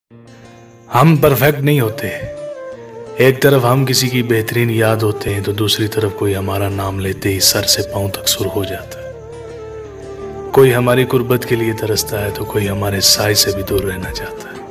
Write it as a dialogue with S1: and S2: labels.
S1: हम परफेक्ट नहीं होते। एक तरफ हम किसी की बेहतरीन याद होते हैं तो दूसरी तरफ कोई हमारा नाम लेते ही सर से पांव तक सुर हो जाता है। कोई हमारी गुर्बत के लिए तरसता है तो कोई हमारे साय से भी दूर रहना चाहता है।